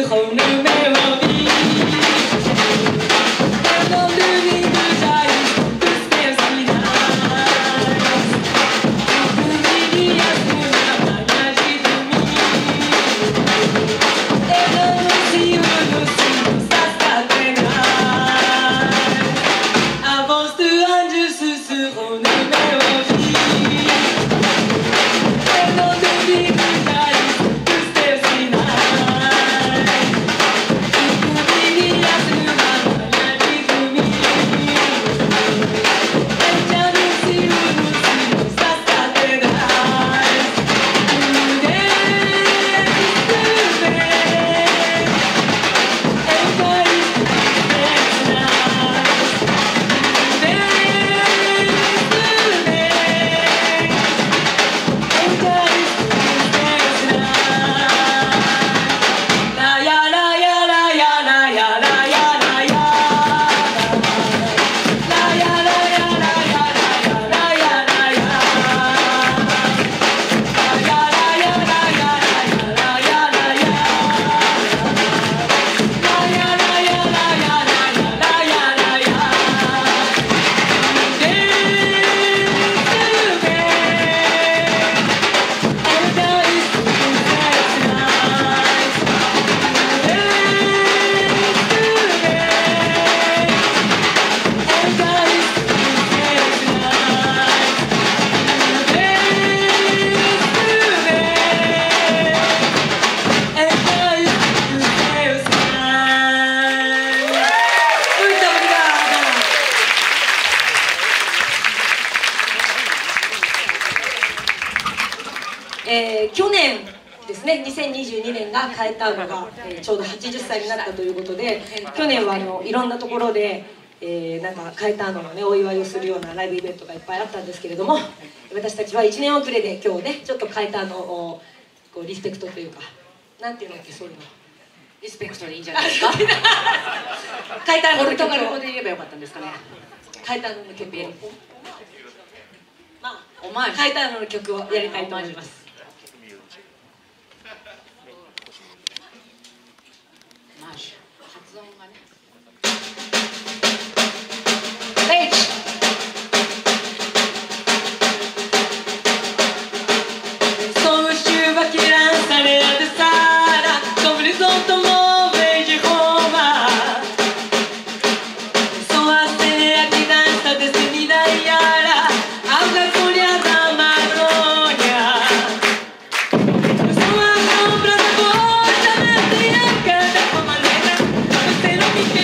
去年ですね、2022年がカエターノが、ちょうど80歳になったということで、去年はいろんなところで、なんかカエターノのねお祝いをするようなライブイベントがいっぱいあったんですけれども、私たちは1年遅れで今日ねちょっとカエターノをこうリスペクトというか、なんていうのってそういうのリスペクトでいいんじゃないですか。 カエターノの曲をポルトガル語で言えばよかったんですかね。 カエターノの曲をオマージュ、 カエターノの曲をやりたいと思います。 オマージュ、発音がね。 Pero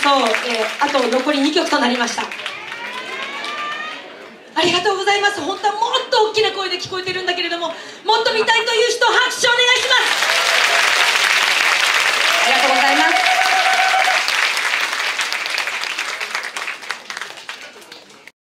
そう、あと残り2曲となりました。ありがとうございます。本当はもっと大きな声で聞こえてるんだけれども、もっと見たいという人、拍手お願いします。